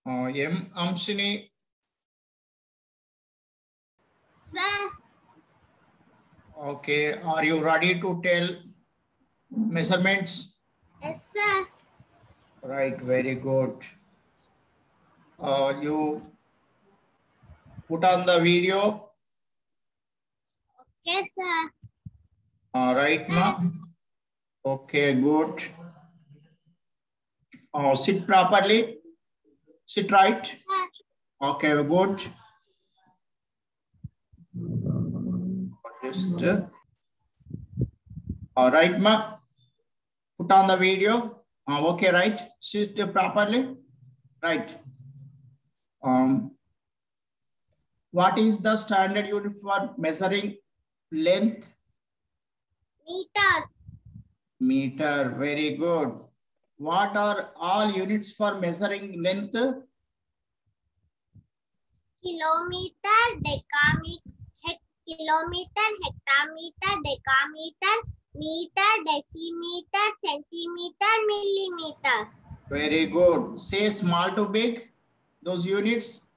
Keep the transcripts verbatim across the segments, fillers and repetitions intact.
Uh, M. Amshini. Sir. Okay. Are you ready to tell measurements? Yes, sir. Right. Very good. Uh, you put on the video. Okay, sir. All right, ma. Okay, good. Uh, sit properly. Sit right. Sir. Okay, good. Just, uh, all right, ma. Put on the video. Uh, okay, right. Sit properly. Right. Um, what is the standard unit for measuring length? Meters. Meter. Very good. What are all units for measuring length? Kilometer, decameter, kilometer, hectometer, decameter, meter, decimeter, centimeter, millimeter. Very good. Say small to big, those units.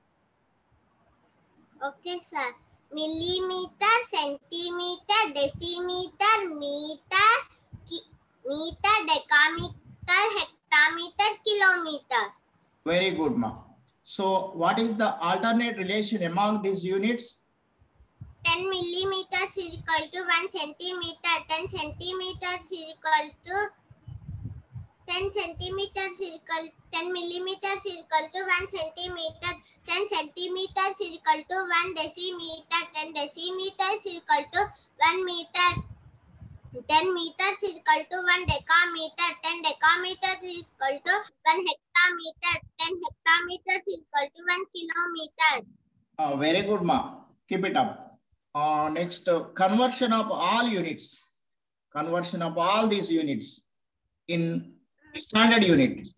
Okay, sir. Millimeter, centimeter, decimeter, meter, meter, decameter, hectometer, kilometer. Very good, ma. So what is the alternate relation among these units? ten millimeters is equal to one centimeter. ten centimeters is equal to ten centimeters is equal ten millimeters is equal to one centimeter. ten centimeters is equal to one decimeter. ten decimeters is equal to one meter. ten meters is equal to one decameter. ten decameters is equal to one hectometer. ten hectometers is equal to one kilometer. Uh, very good, ma. Keep it up. Uh, next, uh, conversion of all units. Conversion of all these units in standard units.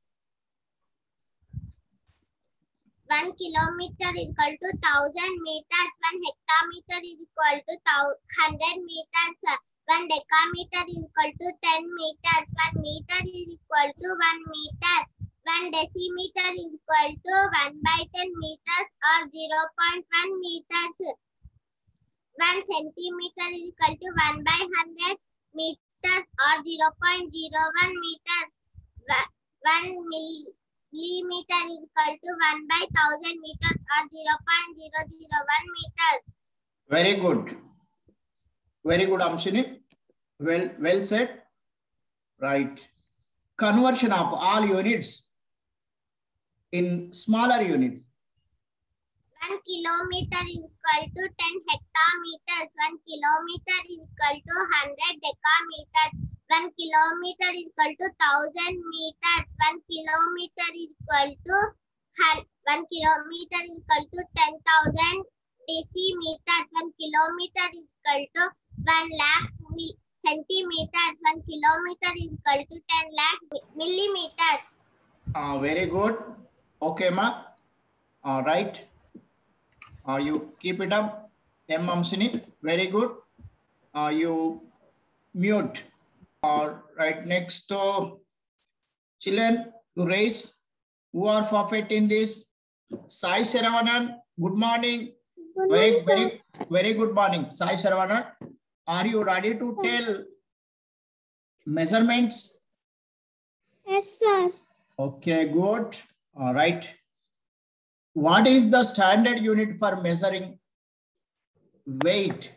One kilometer is equal to thousand meters. One hectometer is equal to hundred meters. One decameter is equal to ten meters. One meter is equal to one meter. One decimeter is equal to one by ten meters or zero point one meters. One centimeter is equal to one by hundred meters or zero point zero one meters. One millimeter is equal to one by thousand meters or zero point zero zero one meters. Very good. Very good, Amshini. Well, well said. Right. Conversion of all units in smaller units. One kilometer is equal to ten hectometers. One kilometer is equal to hundred decameters. One kilometer is equal to thousand meters. One kilometer is equal to one kilometer is equal to ten thousand decimeters. One kilometer is equal to one lakh centimeters. One kilometer is equal to ten lakh millimeters. Uh, very good. Okay, ma. All right. Uh, you keep it up. M. Amshini. Very good. Uh, you mute. All right. Next, uh, children to raise who are perfect in this. Sai Saravanan. Good morning. Good very, morning, very, sir. very good morning. Sai Saravanan. Are you ready to tell measurements? Yes, sir. Okay, good. All right. What is the standard unit for measuring weight?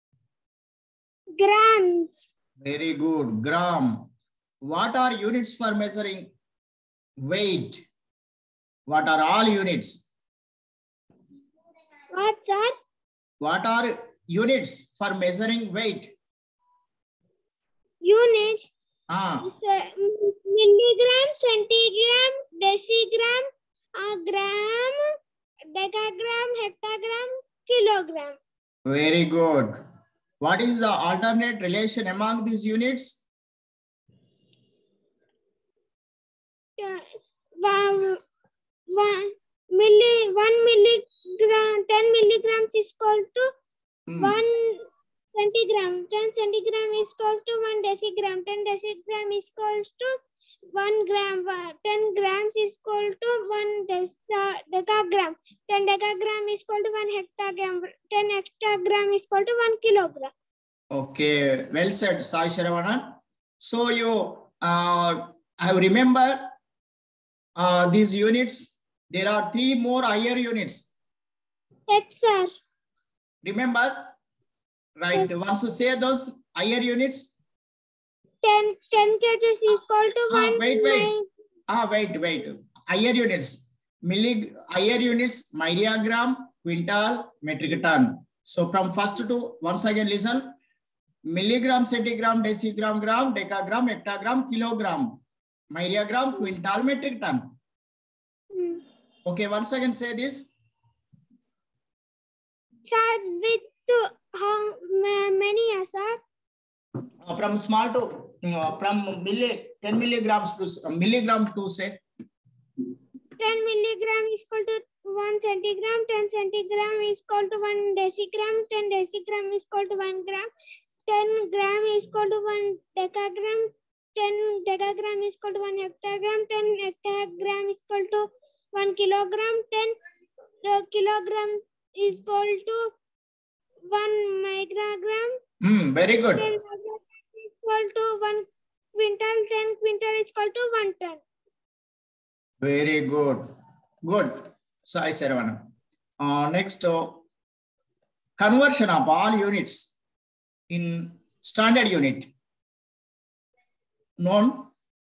Grams. Very good. Gram. What are units for measuring weight? What are all units? What, sir? What are units for measuring weight? Units. Ah. Milligram, centigram, decigram, uh, gram, decagram, hectagram, kilogram. Very good. What is the alternate relation among these units? Uh, one, one, milli, one milligram, ten milligrams is equal to Hmm. one centigram. ten centigram is equal to one decigram. ten decigram is equal to one gram. ten grams is equal to one Okay, well said, Sai Sharavanan. So you uh, I remember uh, these units. There are three more higher units. Yes, sir. Remember, right? Yes. Once you say those higher units. ten, ten kgs is equal to Ah, one. wait, wait. Ah, wait, wait. Higher units. Milli, higher units, milligram, quintal, metric ton. So from first to, once again, listen. Milligram, centigram, decigram, gram, decagram, hectagram, kilogram, milligram, quintal, metric ton. Hmm. Okay, once again say this. Sir, with how many, sir? Uh, from small to, uh, from milli, ten milligrams to uh, milligram to say. ten milligram is equal to one centigram, ten centigram is equal to one decigram, ten decigram is equal to one gram, ten gram is equal to one decagram, ten decagram is equal to one hectagram, ten hectagram is equal to one kilogram, ten uh, kilogram is equal to one microgram. Hmm, very good. ten microgram is equal to one quintal, ten quintal is equal to one ton. Very good. Good. Sai Saravanan. Uh, next, uh, conversion of all units in standard unit. Known?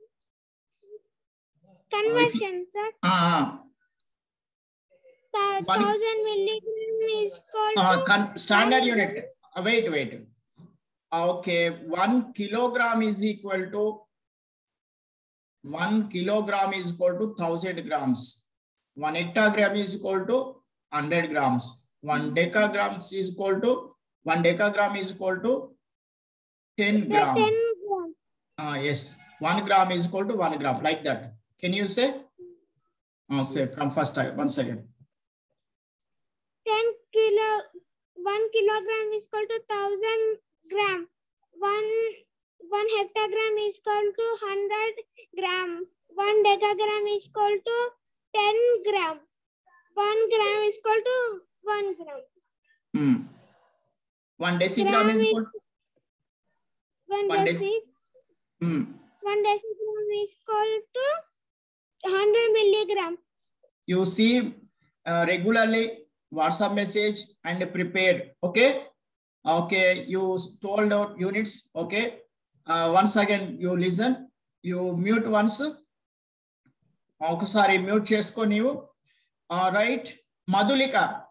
Conversion, uh, sir. Ah, uh, one, thousand milligram is called uh, to con standard unit. Uh, wait, wait. Okay, one kilogram is equal to one kilogram is equal to thousand grams. One hectagram is equal to hundred grams. One decagram is equal to one decagram is equal to ten gram. ten gram. Ah, yes, one gram is equal to one gram, like that. Can you say? Oh, say from first time, one second. ten kilo, one kilogram is equal to thousand gram. One one hectagram is equal to hundred gram. One decagram is equal to ten gram. One gram is equal to one gram. Hmm. One decigram Gram is equal. One, One deci. dec hmm. One decigram is equal to hundred milligram. You see uh, regularly WhatsApp message and prepare. Okay. Okay. You told out units. Okay. Uh, once again, you listen. You mute once. Okay, sorry, mute chesko neevu. All right. Madhulika.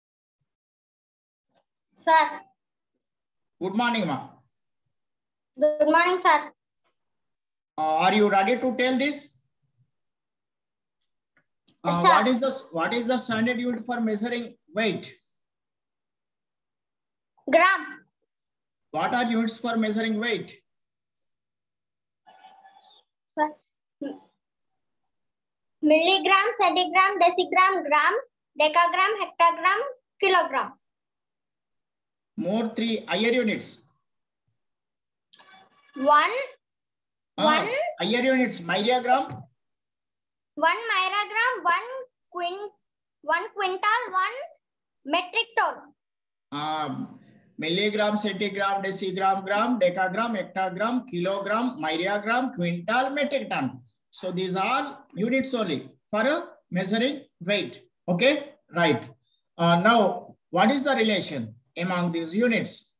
Sir. Good morning, ma. Good morning, sir. Uh, are you ready to tell this? Uh, Yes, what is the what is the standard unit for measuring weight? Gram. What are units for measuring weight? Sir. Milligram, centigram, decigram, gram, decagram, hectagram, kilogram. More three higher units. One, Uh, one, higher units, milligram. one microgram, one quint, one quintal, one metric ton. Um, milligram, centigram, decigram, gram, decagram, hectagram, kilogram, milligram, quintal, metric ton. So these are units only for uh, measuring weight. Okay, right. Uh, now, what is the relation among these units?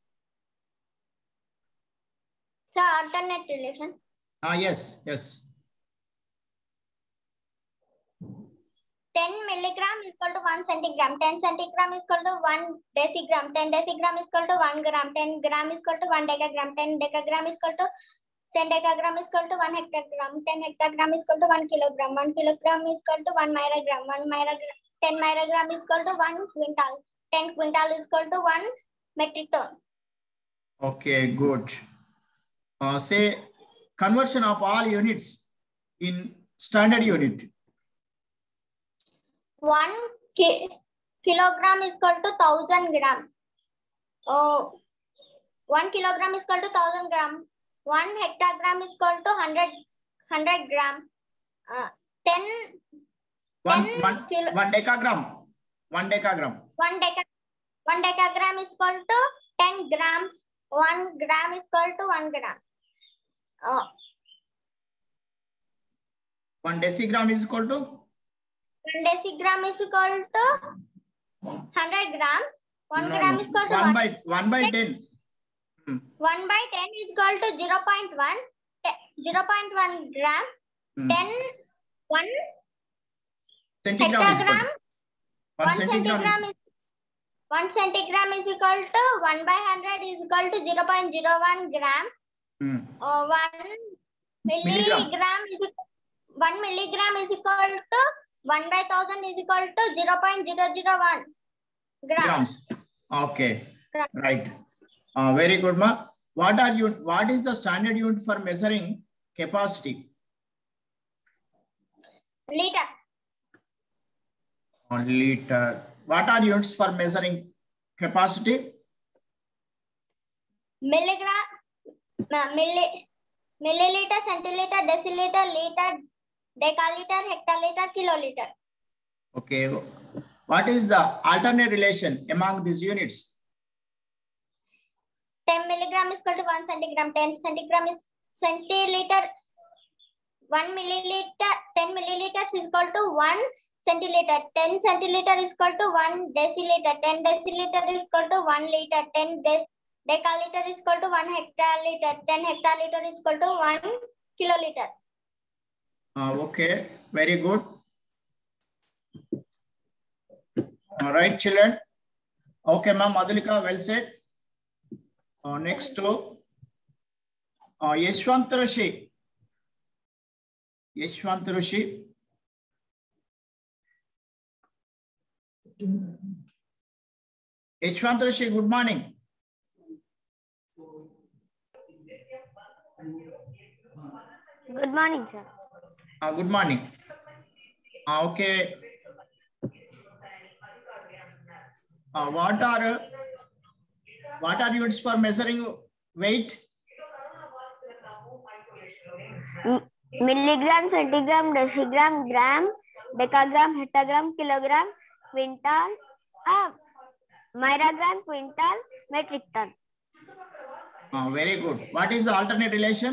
So alternate relation. Ah, yes, yes. ten milligram is equal to one centigram. ten centigram is equal to one decigram. ten decigram is equal to one gram. ten gram is equal to one decagram. ten decagram is equal to ten decagram is equal to one hectagram. ten hectagram is equal to one kilogram. one kilogram is equal to one microgram. one microgram. ten microgram is equal to one quintal. ten quintal is equal to one metric ton. Okay, good. Uh, say conversion of all units in standard unit. One ki kilogram is equal to thousand gram. Oh, one kilogram is equal to thousand gram. One hectagram is equal to hundred hundred gram. Uh, ten. One ten one kilo, one decagram. One decagram. one deca one decagram is equal to ten grams. one gram is equal to one gram. Uh, one decigram is equal to? one decigram is equal to one hundred grams. one No, gram no. is equal to one one. by one by ten. Hmm. one by ten is equal to zero point one. zero point one gram. Hmm. ten, one Centigram hectogram. is one, one centigram, centigram is, is one centigram is equal to one by one hundred is equal to zero point zero one gram. hmm. Uh, one milligram. milligram is equal, one milligram is equal to one by thousand is equal to zero point zero zero one grams. grams. Okay, right. Uh, very good, ma. What are you? What is the standard unit for measuring capacity? Liter. Uh, liter. What are units for measuring capacity? Milligram, milli, milliliter, centiliter, deciliter, liter, decaliter, hectoliter, kiloliter. Okay. What is the alternate relation among these units? ten milligram is equal to one centigram. ten centigram is centiliter. one milliliter, ten milliliters is equal to one centiliter. ten centiliter is equal to one deciliter. ten deciliter is equal to one liter. ten de decaliter is equal to one hectoliter. ten hectoliter is equal to one kiloliter. Uh, okay, very good. All right, children. Okay, ma'am, Madhulika, well said. Uh, next to uh, Yashwant Rishi. Yashwant Rishi. Yashwant Rishi, good morning. Good morning, sir. Uh, good morning. Uh, okay. Uh, what are uh, what are units for measuring weight? Milligram, centigram, decigram, gram, decagram, hectagram, kilogram, quintal, ah, myrogram, quintal, metric ton. Uh, very good. What is the alternate relation?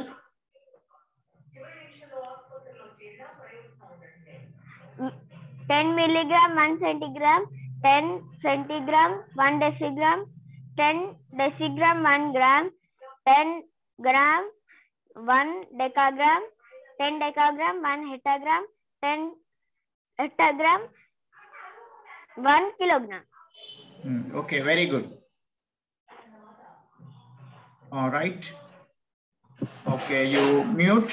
ten milligram, one centigram, ten centigram, one decigram, ten decigram, one gram, ten gram, one decagram, ten decagram, one hectagram, ten hectagram, one kilogram. Hmm, okay, very good. All right. Okay, you mute.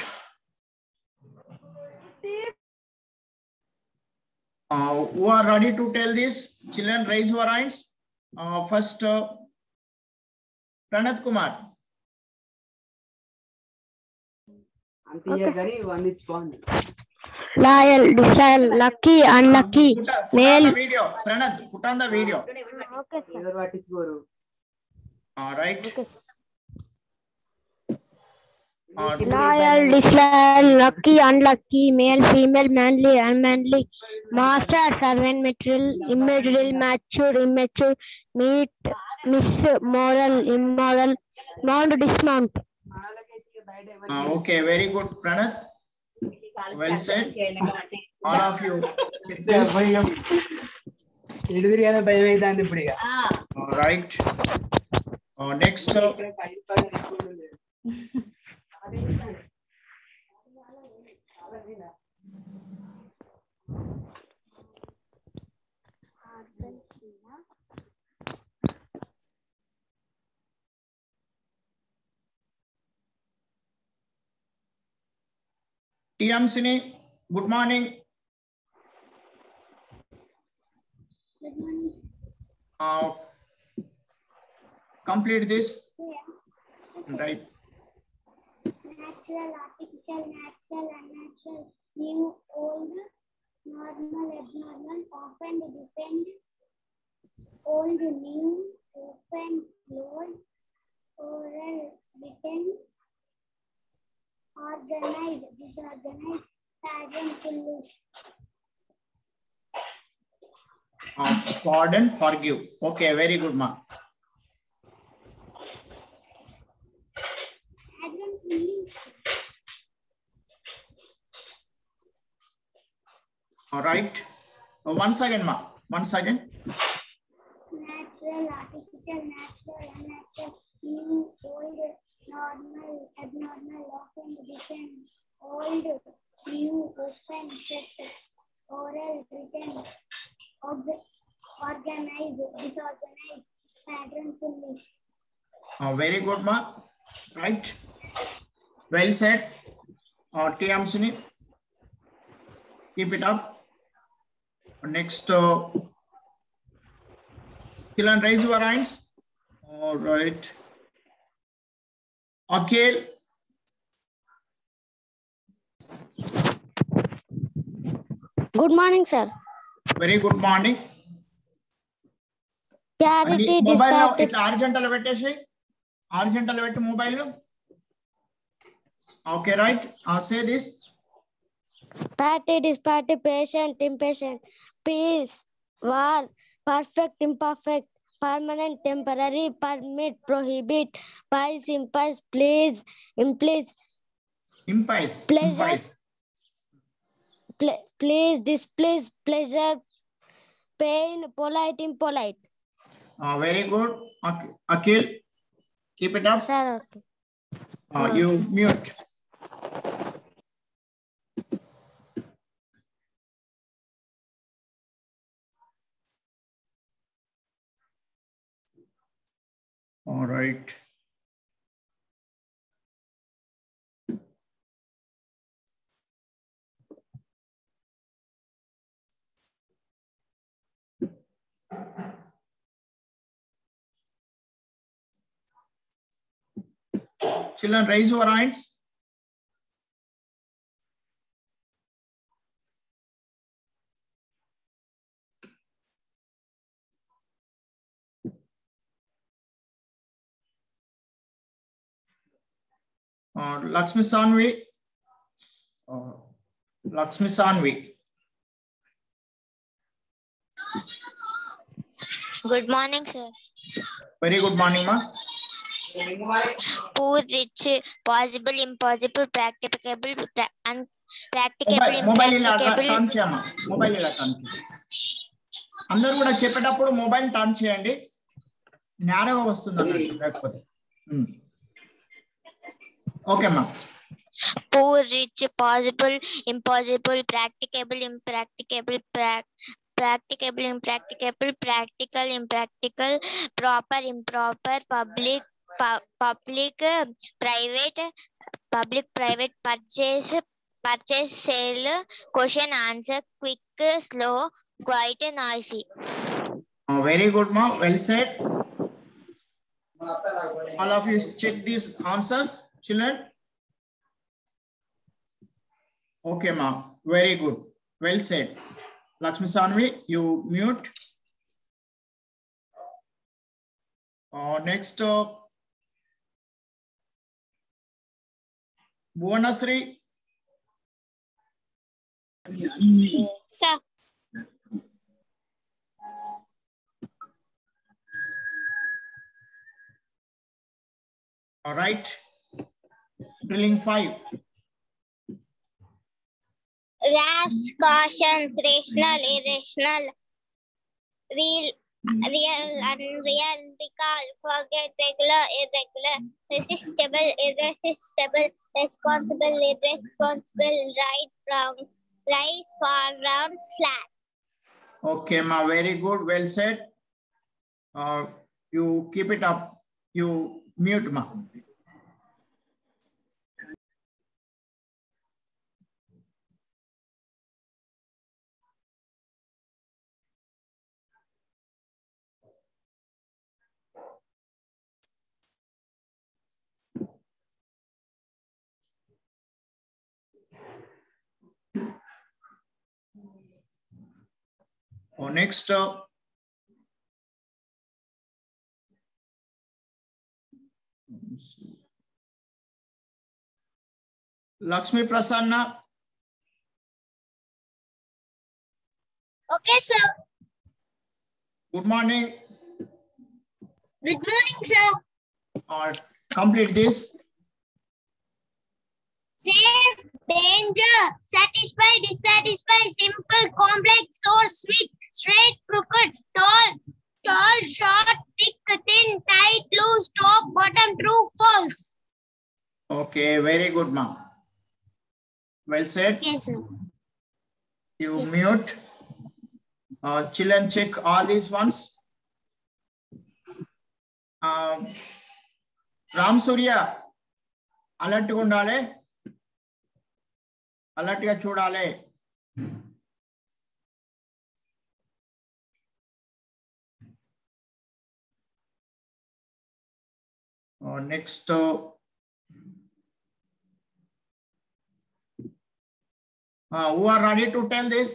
Uh, who are ready to tell this? Children, raise your hands. Uh, first, uh, Pranath Kumar. Okay. One is gone. Loyal, disloyal, lucky, unlucky, Put, put male. on the video. Pranath, put on the video. Okay, sir. What is Guru? All right. Okay. Uh, Loyal, disloyal, lucky, unlucky, male, female, manly, unmanly, master, servant, material, immaterial, mature, immature, meet, miss, moral, immoral, mount, dismount. uh, okay, very good, Pranath. Well said. All of you. Check this. All right. Uh, next. Uh, T M Sini, good morning. Good morning. Uh, complete this. Right. Natural, artificial, natural, unnatural, new, old, normal, abnormal, often, depend, old, new, open, load, oral, written, organized, disorganized, pattern, foolish. Uh, pardon, forgive. Okay, very good, ma. All right. Uh, one second, ma. One second. Natural, artificial, natural, unnatural, new, old, normal, abnormal, often, different, old, new, open, shut, oral, written, ob- organized, disorganized, pattern, fully. Uh, very good, ma. Right. Well said. Uh, T. Amsini. Keep it up. Next, uh, children, raise your hands. All right. Okay. Good morning, sir. Very good morning. Charity, Mobile now, dispatch, it's horizontal పెట్టేసి horizontal పెట్టు mobile లో. Okay, right. I'll say this. party, disparity, patient, impatient, peace, war, perfect, imperfect, permanent, temporary, permit, prohibit, pies, impies, please, implies, Impies. pleasure, Impies. ple please, displease, pleasure, pain, polite, impolite. Uh, very good. Okay. Akhil, keep it up. Sir, okay. Uh, you mute. All right. Children, raise your hands. Uh, Lakshmi Sanvi. Uh, Lakshmi Sanvi. Good morning, sir. Very good morning, ma. Poor, rich, possible, impossible, practicable, pra- unpracticable, Mobile, mobile ఇలా impracticable. Turn చేయమ్మా. Mobile ఇలా turn చేయండి. అందరూ కూడా చెప్పేటప్పుడు mobile turn చేయండి. నేరగా వస్తుంది అన్నట్టు లేకపోతే. ఓకే అమ్మా. Poor, rich, possible, impossible, practicable, impracticable, pra- practicable, impracticable, practical, impractical, proper, improper, public, pu- public, uh, private, public, private, purchase, purchase, sale, question, answer, quick, slow, quiet, noisy. Uh, very good, ma. Well said. All of you check these answers, children. Okay, ma. Very good. Well said. Lakshmi Sanvi, you mute. Uh, next, uh, Bhuvanasri. Sir. All right. Drilling five. Rash, cautions, rational, irrational, real, real, unreal, recall, forget, regular, irregular, resistible, irresistible, responsible, irresponsible, right, wrong, rise, fall, round, flat. Okay, ma. Very good. Well said. Uh, you keep it up. You mute, ma. Oh, next, uh, Lakshmi Prasanna. Okay, sir. Good morning. Good morning, sir. Or complete this. safe, danger, satisfy, dissatisfy, simple, complex, source, sweet, straight, crooked, tall, tall, short, thick, thin, tight, loose, top, bottom, true, false. Okay, very good, ma'am. Well said. Yes, sir. You mute. Uh, chill and check all these ones. Um, Ram Surya, alert గా ఉండాలి, alert గా చూడాలి. Uh, next, uh, uh, who are ready to tell this?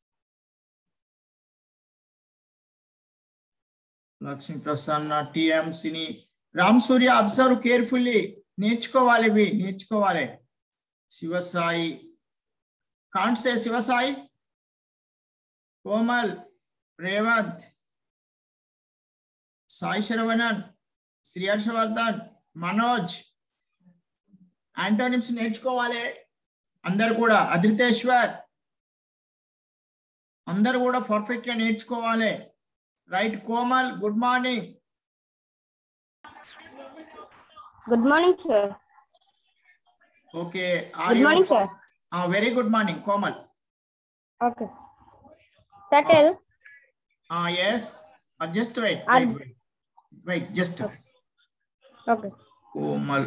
Lakshmi Prasanna, T M Sini, Ram Surya, observe carefully. నేర్చుకోవాలి ఇవి నేర్చుకోవాలి. Shivasai, can't say Shivasai. Komal, Revanth, Sai Saravanan, Sri Harshavardhan, Manoj, antonyms నేర్చుకోవాలి అందరు కూడా. అద్రితేశ్వర్, అందరు కూడా పర్ఫెక్ట్ గా నేర్చుకోవాలి. Right Komal, good morning. Good morning, sir. Okay, Good morning, sir. Very good morning Komal. Okay. Settle. Ah, yes. Uh, just wait. Are- Wait, wait. Wait, just. Okay. Komal.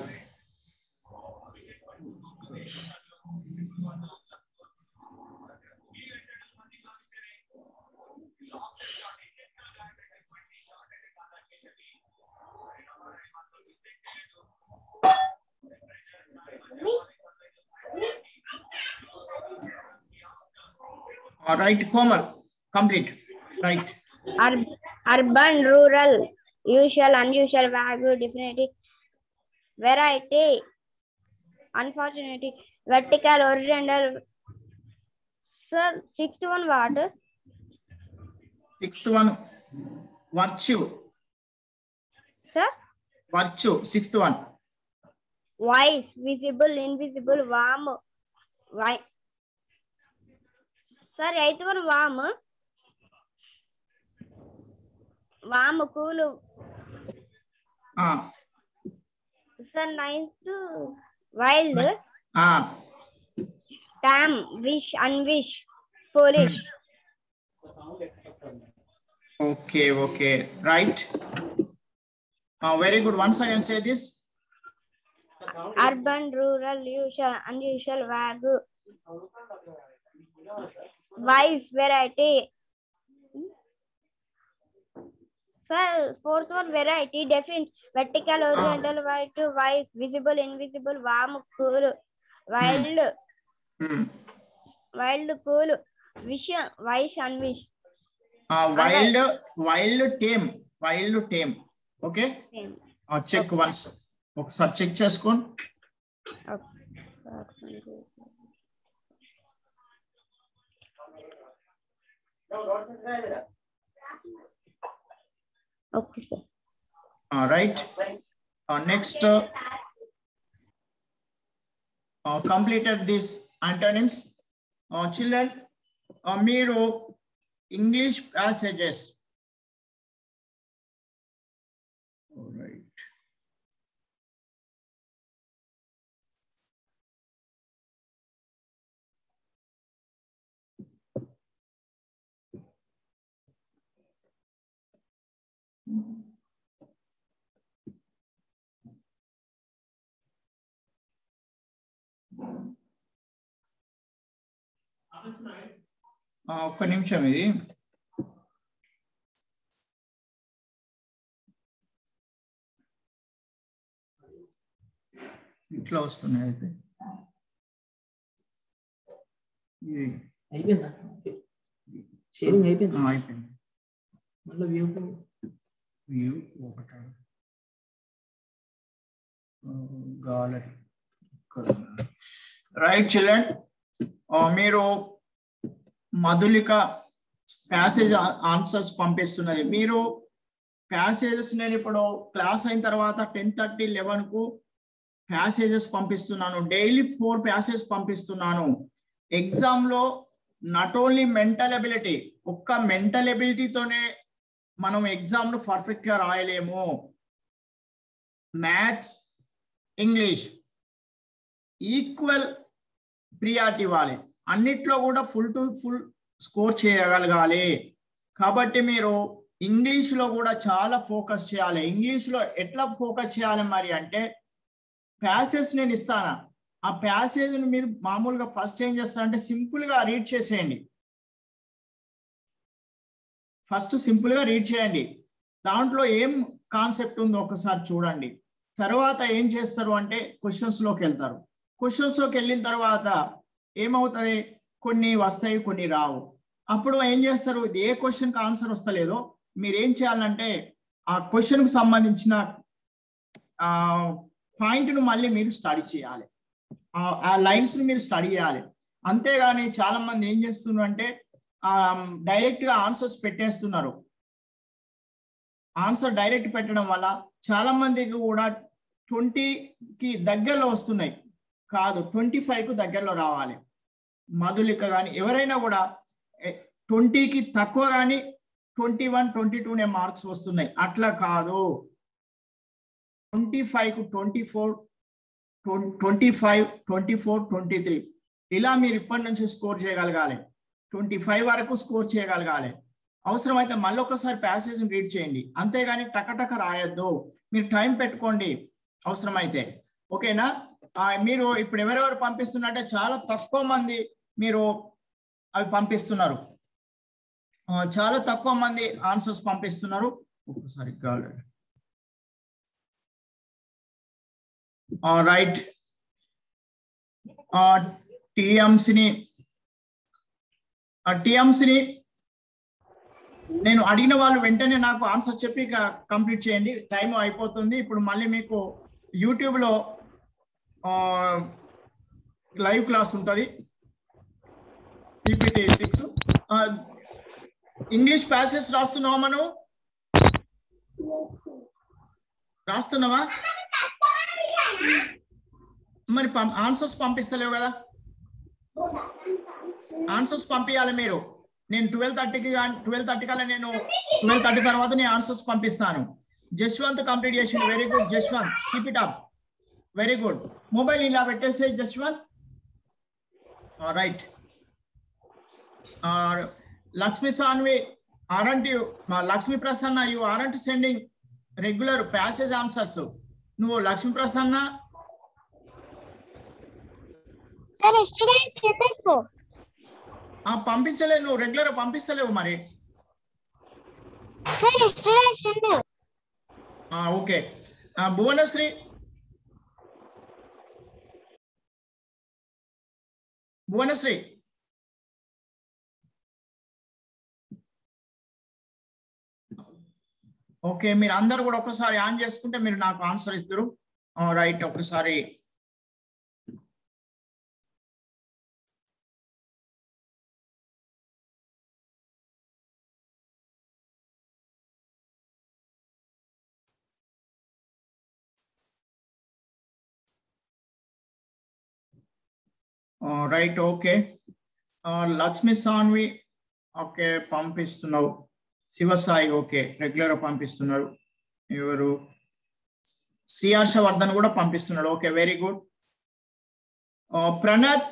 All right, Komal. Complete. Right. Ur- urban, rural, usual, unusual, vague, definitive, variety, unfortunately, vertical, horizontal. Sir, sixth one what? Sixth one, virtue. Sir, Virtue. Sixth one. voice, visible, invisible, warm, why? Sir, eighth one warm. Warm, cool. Ah. Sir, ninth wild. Ah. Tam, wish, unwish, foolish. Okay, okay. Right. Uh, very good. Once again, say this. Urban, rural, usual, unusual, vague. Wise, variety. Sir, fourth one variety, definite, vertical, horizontal, white, wise, visible, invisible, warm, cool, wild, Hmm. wild, cool, wish, wish, unwish. Uh, wild, wild, tame. Wild, tame. Okay. Same. Uh, check once. ఒకసారి check చేసుకోండి. Okay, sir. All right. Uh, next, uh, uh, completed these antonyms. Uh, children, uh, మీరు English passages. All right. ఆ, ఒక్క నిమిషం ఇది ఇట్లా వస్తున్నాయి అయితే ఇది అయిపోయిందా షేరింగ్ అయిపోయిందా ఆ, అయిపోయింది. మళ్ళీ వ్యూ వ్యూ ఒకట గాలరీ రైట్ చిల్డ్రన్. మీరు మధులిక ప్యాసేజ్ ఆన్సర్స్ పంపిస్తున్నది. మీరు ప్యాసేజెస్ నేను ఇప్పుడు క్లాస్ అయిన తర్వాత టెన్ థర్టీ లెవెన్ కు ప్యాసేజెస్ పంపిస్తున్నాను, డైలీ ఫోర్ ప్యాసేజ్ పంపిస్తున్నాను. ఎగ్జామ్లో నాట్ ఓన్లీ మెంటల్ ఎబిలిటీ, ఒక్క మెంటల్ ఎబిలిటీతోనే మనం ఎగ్జామ్ను పర్ఫెక్ట్గా రాయలేము. మ్యాథ్స్, ఇంగ్లీష్ ఈక్వల్ ప్రియారిటీ ఇవ్వాలి, అన్నిట్లో కూడా ఫుల్ టు ఫుల్ స్కోర్ చేయగలగాలి. కాబట్టి మీరు ఇంగ్లీష్లో కూడా చాలా ఫోకస్ చేయాలి. ఇంగ్లీష్లో ఎట్లా ఫోకస్ చేయాలి మరి అంటే, ప్యాసేజ్ నేను ఇస్తాను, ఆ ప్యాసేజ్ని మీరు మామూలుగా ఫస్ట్ ఏం చేస్తారంటే సింపుల్గా రీడ్ చేసేయండి. ఫస్ట్ సింపుల్గా రీడ్ చేయండి, దాంట్లో ఏం కాన్సెప్ట్ ఉందో ఒకసారి చూడండి. తర్వాత ఏం చేస్తారు అంటే క్వశ్చన్స్లోకి వెళ్తారు. క్వశ్చన్స్లోకి వెళ్ళిన తర్వాత ఏమవుతుంది, కొన్ని వస్తాయి కొన్ని రావు. అప్పుడు ఏం చేస్తారు, ఏ క్వశ్చన్కి ఆన్సర్ వస్తలేదో మీరు ఏం చేయాలంటే ఆ క్వశ్చన్కి సంబంధించిన పాయింట్ను మళ్ళీ మీరు స్టడీ చేయాలి, ఆ లైన్స్ని మీరు స్టడీ చేయాలి. అంతేగాని చాలా మంది ఏం చేస్తున్నారు అంటే డైరెక్ట్గా ఆన్సర్స్ పెట్టేస్తున్నారు. ఆన్సర్ డైరెక్ట్ పెట్టడం వల్ల చాలా మందికి కూడా ట్వంటీకి దగ్గరలో వస్తున్నాయి, కాదు ట్వంటీ ఫైవ్కు దగ్గరలో రావాలి. మధులిక కానీ ఎవరైనా కూడా ట్వంటీకి తక్కువ కానీ ట్వంటీ వన్ ట్వంటీ టూనే మార్క్స్ వస్తున్నాయి, అట్లా కాదు. ట్వంటీ ఫైవ్కు twenty four twenty five twenty four twenty three ఇలా మీరు ఇప్పటి నుంచి స్కోర్ చేయగలగాలి. ట్వంటీ ఫైవ్ వరకు స్కోర్ చేయగలగాలి. అవసరమైతే మళ్ళీ ఒకసారి ప్యాసేజ్ని రీడ్ చేయండి, అంతేగాని టకటక రాయొద్దు. మీరు టైం పెట్టుకోండి అవసరమైతే, ఓకేనా? మీరు ఇప్పుడు ఎవరెవరు పంపిస్తున్నారంటే చాలా తక్కువ మంది మీరు అవి పంపిస్తున్నారు, చాలా తక్కువ మంది ఆన్సర్స్ పంపిస్తున్నారు. ఒకసారి రైట్, టిఎంసిని టిఎంసిని నేను అడిగిన వాళ్ళు వెంటనే నాకు ఆన్సర్ చెప్పి కంప్లీట్ చేయండి, టైం అయిపోతుంది. ఇప్పుడు మళ్ళీ మీకు యూట్యూబ్లో లైవ్ క్లాస్ ఉంటుంది, పీపీటీ సిక్స్. ఇంగ్లీష్ ప్యాసేజ్ రాస్తున్నావా మనం? రాస్తున్నావా? మరి ఆన్సర్స్ పంపిస్తలేవు కదా, ఆన్సర్స్ పంపించాలి మీరు. నేను ట్వెల్వ్ థర్టీకి కానీ ట్వెల్వ్ థర్టీ కల్లా నేను ట్వెల్వ్ థర్టీ తర్వాత నేను ఆన్సర్స్ పంపిస్తాను. జస్వంత్ కంప్లీట్ చేసిండు, very good Jaswanth, keep it up, very good. Mobile ఇలా పెట్టేసే Jaswanth, right. Lakshmi Saanvi, aren't you Lakshmi Prasanna, you aren't sending regular passage answers. నువ్వు లక్ష్మి ప్రసన్న పంపించలేదు, నువ్వు రెగ్యులర్ పంపిస్తలేవు మరి. ఓకే, భువనశ్రీ భువనశ్రీ ఓకే, మీరు అందరు కూడా ఒకసారి ఆన్ చేసుకుంటే మీరు నాకు ఆన్సర్ ఇస్తారు. రైట్, ఒకసారి right. Okay, Lakshmi Saanvi okay పంపిస్తున్నావు. శివసాయి ఓకే రెగ్యులర్ పంపిస్తున్నారు. ఎవరు? సి హర్షవర్ధన్ కూడా పంపిస్తున్నాడు. Okay, very good. Pranath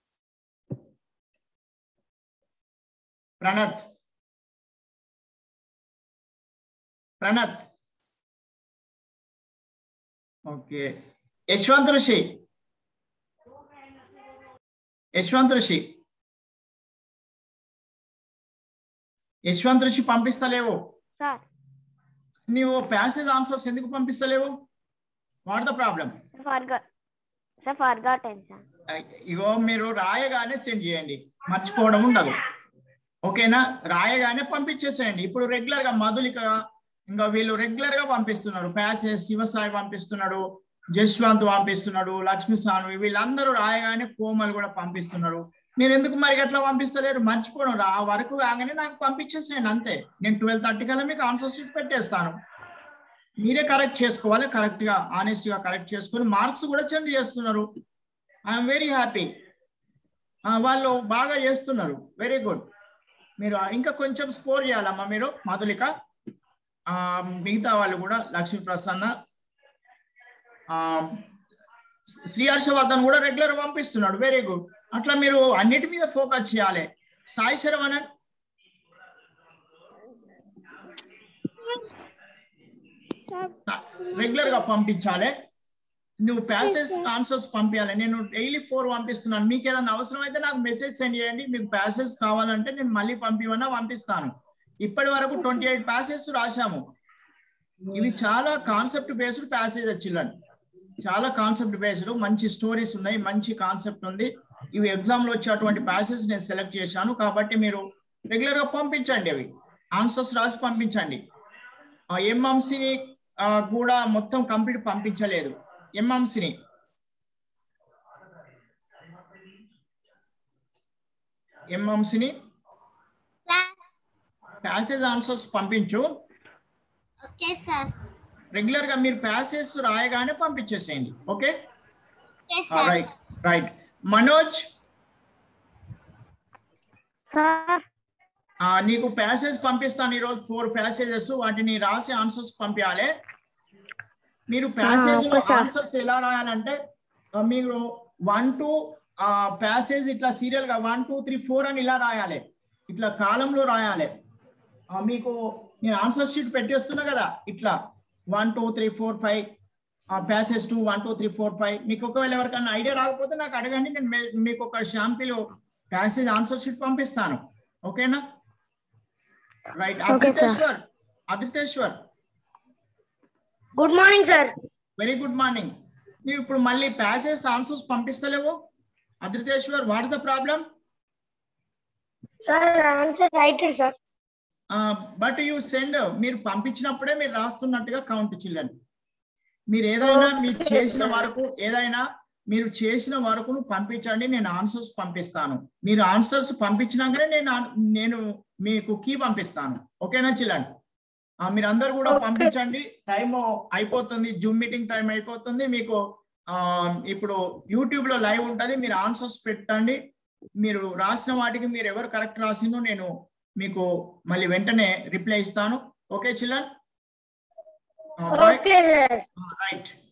Pranath Pranath okay. Yashwanth Rishi Yashwanth Rishi Yashwanth ఋషి పంపిస్తలేవు. నీవు ప్యాసేజ్ ఆన్సర్స్ ఎందుకు పంపిస్తలేవు? What the problem? ఇగో మీరు రాయగానే సెండ్ చేయండి, మర్చిపోవడం ఉండదు, ఓకేనా? రాయగానే పంపించేసేయండి. ఇప్పుడు రెగ్యులర్ గా మధులిక ఇంకా వీళ్ళు రెగ్యులర్ గా పంపిస్తున్నారు ప్యాసేజ్. శివసాయి పంపిస్తున్నాడు, జశ్వంత్ పంపిస్తున్నాడు, లక్ష్మి సాన్వి, వీళ్ళందరూ రాయగానే కోమలు కూడా పంపిస్తున్నారు. మీరు ఎందుకు మరి ఎట్లా పంపిస్తలేరు? మర్చిపోవడం, ఆ వరకు కాగానే నాకు పంపించేసేయండి అంతే. నేను ట్వెల్వ్ థర్టీ కల్లా మీకు ఆన్సర్ షీట్ పెట్టేస్తాను. మీరే కరెక్ట్ చేసుకోవాలి, కరెక్ట్ గా ఆనెస్ట్ గా కరెక్ట్ చేసుకొని మార్క్స్ కూడా చేంజ్ చేస్తున్నారు. I'm very happy. వాళ్ళు బాగా చేస్తున్నారు, వెరీ గుడ్. మీరు ఇంకా కొంచెం స్కోర్ చేయాలమ్మా మీరు. మధులిక, మిగతా వాళ్ళు కూడా, లక్ష్మీ ప్రసన్న, శ్రీ హర్షవర్ధన్ కూడా రెగ్యులర్ పంపిస్తున్నాడు, వెరీ గుడ్. అట్లా మీరు అన్నిటి మీద ఫోకస్ చేయాలి. సాయి శరవణన్ రెగ్యులర్ గా పంపించాలి. నువ్వు ప్యాసేజ్ ఆన్సర్స్ పంపించాలి. నేను డైలీ ఫోర్ పంపిస్తున్నాను. మీకు ఏదైనా అవసరం అయితే నాకు మెసేజ్ సెండ్ చేయండి. మీకు ప్యాసేజ్ కావాలంటే నేను మళ్ళీ పంపివన్నా పంపిస్తాను. ఇప్పటి వరకు ట్వంటీ ఎయిట్ ప్యాసేజ్ రాశాము. ఇవి చాలా కాన్సెప్ట్ బేస్డ్ ప్యాసేజ్ వచ్చిందండి, చాలా కాన్సెప్ట్ బేస్డ్, మంచి స్టోరీస్ ఉన్నాయి, మంచి కాన్సెప్ట్ ఉంది. ఇవి ఎగ్జామ్ లో వచ్చేటువంటి ప్యాసేజ్ నేను సెలెక్ట్ చేశాను. కాబట్టి మీరు రెగ్యులర్ గా పంపించండి, అవి ఆన్సర్స్ రాసి పంపించండి. ఎంఎంసీని కూడా మొత్తం కంప్లీట్ పంపించలేదు. ఎంఎంసీని ఎంఎంసీని ప్యాసేజ్ ఆన్సర్స్ పంపించు. Okay sir. రెగ్యులర్ గా మీరు ప్యాసేజ్ రాయగానే పంపించేసేయండి. Okay okay sir. Right right. Manoj, sir నీకు ప్యాసేజ్ పంపిస్తాను ఈరోజు, ఫోర్ ప్యాసేజెస్, వాటిని రాసి ఆన్సర్స్ పంపించాలి. మీరు ప్యాసేజ్ లో ఆన్సర్స్ ఎలా రాయాలంటే మీరు వన్ టూ ప్యాసేజ్ ఇట్లా సీరియల్ గా వన్ టూ త్రీ ఫోర్ అని ఇలా రాయాలి, ఇట్లా కాలంలో రాయాలి. మీకు నేను ఆన్సర్ షీట్ పెట్టేస్తున్నా కదా, ఇట్లా one two three four five passage two one two three four five. మీకు ఒకవేళ ఎవరికైనా ఐడియా రాకపోతే నాకు అడగండి, నేను మీకు ఒక షాంపిల్ ప్యాసేజ్ ఆన్సర్ షీట్ పంపిస్తాను. ఓకేనా? Right. Adriteshwar, Adriteshwar good morning sir. Very good morning. నువ్వు ఇప్పుడు మళ్ళీ ప్యాసేజ్ ఆన్సర్స్ పంపిస్తలేవు Adriteshwar, what the problem? Sir answer writed sir. But you send, మీరు పంపించినప్పుడే మీరు రాస్తున్నట్టుగా కౌంట్ చిల్డ్రన్. మీరు ఏదైనా మీరు చేసిన వరకు, ఏదైనా మీరు చేసిన వరకు పంపించండి, నేను ఆన్సర్స్ పంపిస్తాను. మీరు ఆన్సర్స్ పంపించినాకనే నేను నేను మీకు కీ పంపిస్తాను. ఓకేనా చిల్డ్రన్? మీరు అందరు కూడా పంపించండి. టైం అయిపోతుంది, జూమ్ మీటింగ్ టైం అయిపోతుంది. మీకు ఇప్పుడు యూట్యూబ్ లో లైవ్ ఉంటుంది, మీరు ఆన్సర్స్ పెట్టండి. మీరు రాసిన వాటికి మీరు ఎవరు కరెక్ట్ రాసిందో నేను మీకు మళ్ళీ వెంటనే రిప్లై ఇస్తాను. Okay children? రైట్.